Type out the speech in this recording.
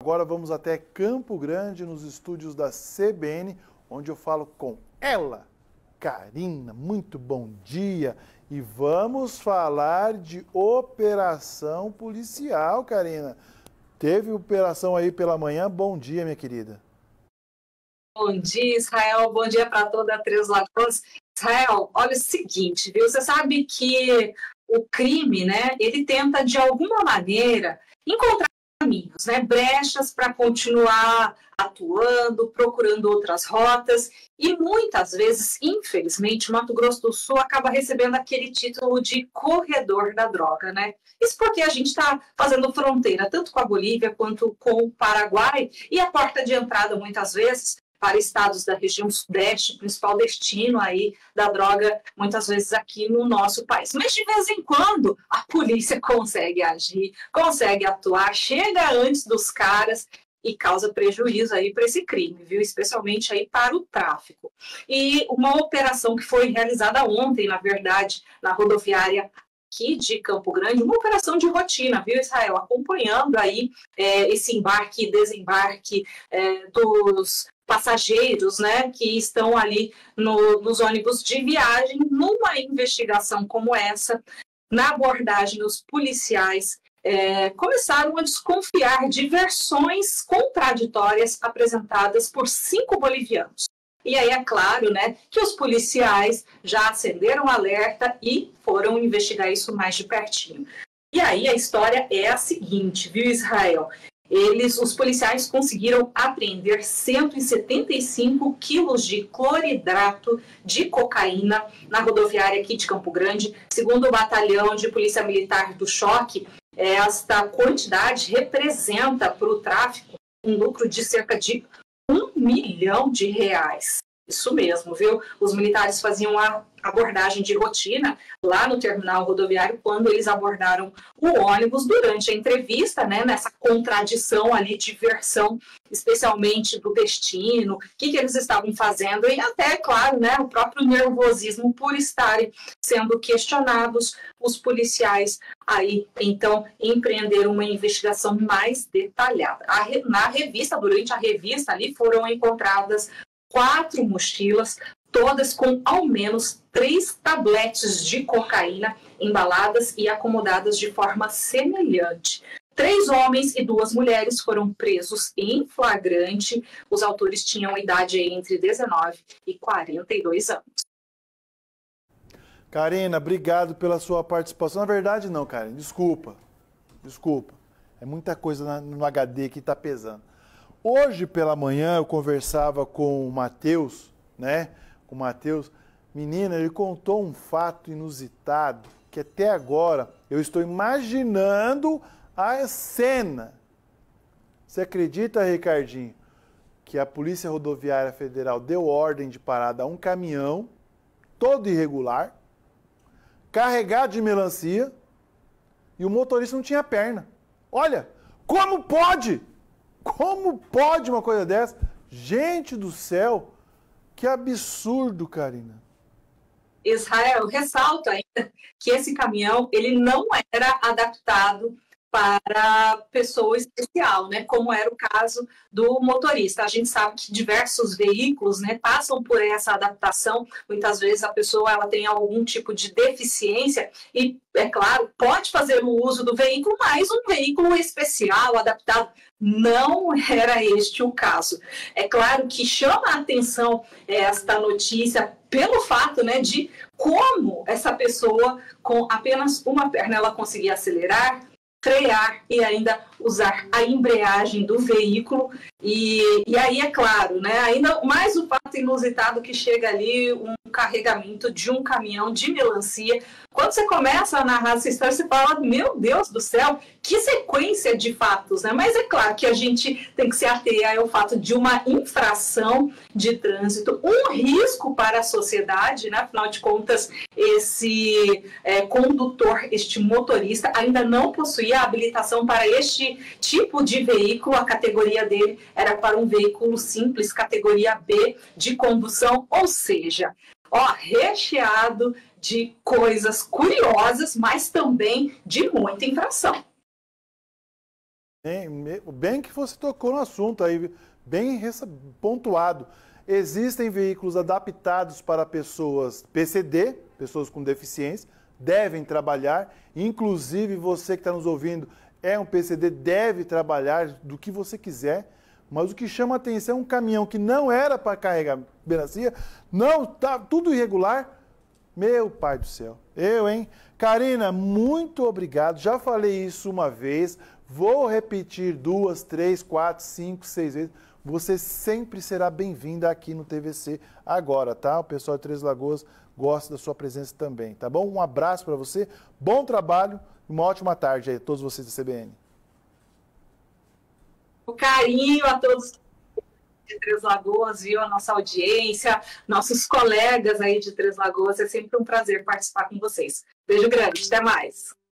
Agora vamos até Campo Grande, nos estúdios da CBN, onde eu falo com ela, Karina. Muito bom dia. E vamos falar de operação policial, Karina. Teve operação aí pela manhã. Bom dia, minha querida. Bom dia, Israel. Bom dia para toda a Três Lagoas. Israel, olha o seguinte, viu? Você sabe que o crime, né, ele tenta de alguma maneira encontrar caminhos, né, brechas para continuar atuando, procurando outras rotas, e muitas vezes, infelizmente, Mato Grosso do Sul acaba recebendo aquele título de corredor da droga, né? Isso porque a gente está fazendo fronteira tanto com a Bolívia quanto com o Paraguai, e a porta de entrada, muitas vezes, para estados da região sudeste, principal destino aí da droga, muitas vezes aqui no nosso país. Mas de vez em quando a polícia consegue agir, consegue atuar, chega antes dos caras e causa prejuízo aí para esse crime, viu? Especialmente aí para o tráfico. E uma operação que foi realizada ontem, na verdade, na rodoviária aqui de Campo Grande, uma operação de rotina, viu, Israel? Acompanhando aí esse embarque e desembarque dos passageiros, né, que estão ali nos ônibus de viagem. Numa investigação como essa, na abordagem, os policiais começaram a desconfiar de versões contraditórias apresentadas por 5 bolivianos. E aí é claro, né, que os policiais já acenderam alerta e foram investigar isso mais de pertinho. E aí a história é a seguinte, viu, Israel? Os policiais conseguiram apreender 175 quilos de cloridrato de cocaína na rodoviária aqui de Campo Grande. Segundo o batalhão de polícia militar do Choque, esta quantidade representa para o tráfico um lucro de cerca de R$1 milhão. Isso mesmo, viu? Os militares faziam a abordagem de rotina lá no terminal rodoviário quando eles abordaram o ônibus durante a entrevista, né, nessa contradição ali de versão, especialmente do destino, o que eles estavam fazendo e até, claro, né, o próprio nervosismo por estarem sendo questionados. Os policiais aí, então, empreenderam uma investigação mais detalhada. Na revista, durante a revista ali, foram encontradas 4 mochilas, todas com ao menos 3 tabletes de cocaína embaladas e acomodadas de forma semelhante. 3 homens e 2 mulheres foram presos em flagrante. Os autores tinham idade entre 19 e 42 anos. Karina, obrigado pela sua participação. Na verdade, não, Karina, desculpa. É muita coisa no HD que está pesando. Hoje pela manhã eu conversava com o Matheus, né? Com o Matheus. Menina, ele contou um fato inusitado que até agora eu estou imaginando a cena. Você acredita, Ricardinho, que a Polícia Rodoviária Federal deu ordem de parada a um caminhão todo irregular, carregado de melancia, e o motorista não tinha perna? Olha, como pode? Como pode uma coisa dessa? Gente do céu, que absurdo, Karina. Israel, ressalto ainda que esse caminhão ele não era adaptado para pessoa especial, né? Como era o caso do motorista. A gente sabe que diversos veículos, né, passam por essa adaptação. Muitas vezes a pessoa ela tem algum tipo de deficiência e, é claro, pode fazer o uso do veículo, mas um veículo especial, adaptado, não era este o caso. É claro que chama a atenção esta notícia pelo fato, né, de como essa pessoa, com apenas uma perna, ela conseguia acelerar, frear e ainda usar a embreagem do veículo. E aí, é claro, né, ainda mais o fato inusitado que chega ali um carregamento de um caminhão de melancia. Quando você começa a narrar essa história, você fala, meu Deus do céu, que sequência de fatos, né? Mas é claro que a gente tem que se ater ao fato de uma infração de trânsito, um risco para a sociedade, né? Afinal de contas, esse condutor, este motorista, ainda não possuía habilitação para este tipo de veículo. A categoria dele era para um veículo simples, categoria B de condução, ou seja, recheado de coisas curiosas, mas também de muita infração. Bem que você tocou no assunto aí, bem pontuado. Existem veículos adaptados para pessoas PCD, pessoas com deficiência, devem trabalhar. Inclusive, você que está nos ouvindo é um PCD, deve trabalhar do que você quiser. Mas o que chama a atenção é um caminhão que não era para carregar melancia, não, tá tudo irregular. Meu pai do céu, hein? Karina, muito obrigado. Já falei isso uma vez, vou repetir 2, 3, 4, 5, 6 vezes. Você sempre será bem-vinda aqui no TVC agora, tá? O pessoal de Três Lagoas gosta da sua presença também, tá bom? Um abraço para você, bom trabalho e uma ótima tarde aí a todos vocês da CBN. O carinho a todos de Três Lagoas, viu? A nossa audiência, nossos colegas aí de Três Lagoas. É sempre um prazer participar com vocês. Beijo grande, até mais.